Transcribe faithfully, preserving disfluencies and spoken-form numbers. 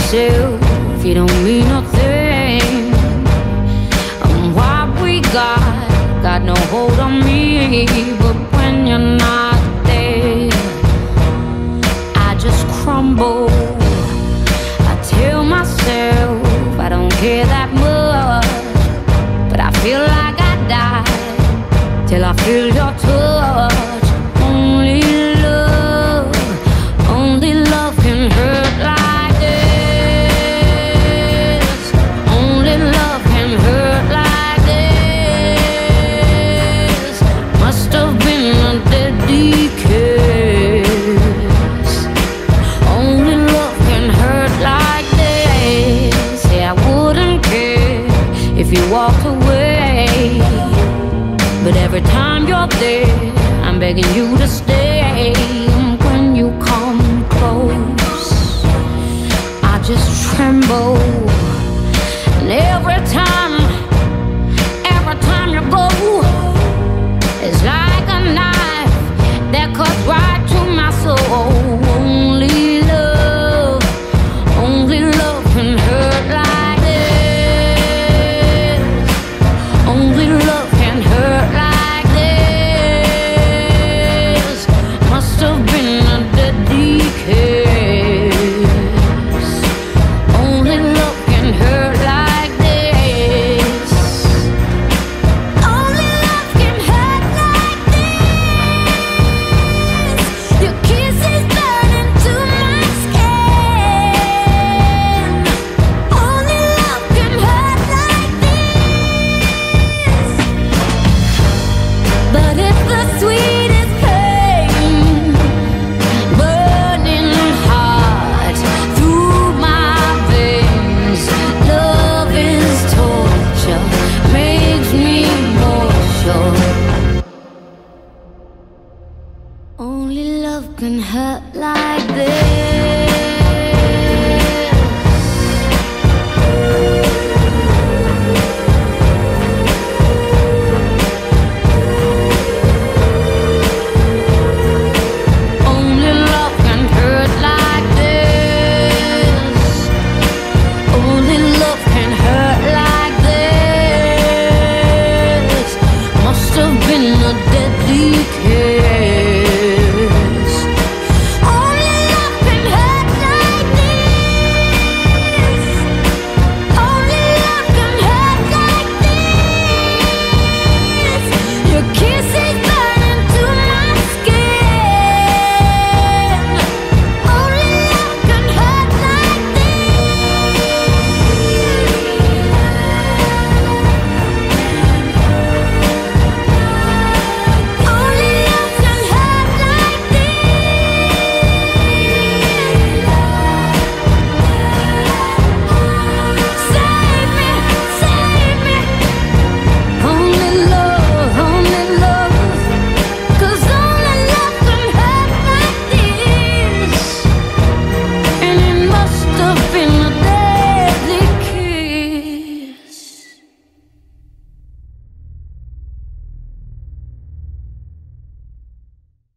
yourself, you don't mean nothing. And what we got, got no hold on me. But when you're not there, I just crumble. I tell myself I don't care that much, but I feel like I die till I feel your touch. Only love, only love can hurt like this. Only love can hurt like this. Must have been a deadly kiss. Only love can hurt like this. Say I wouldn't care if you walked away, but every time you're there, I'm begging you to stay. When you come close, I just tremble. And every time, every time you go, it's like a knife that cuts right to my soul. Only love, only love can hurt like this. Only love can hurt like only love can hurt like this.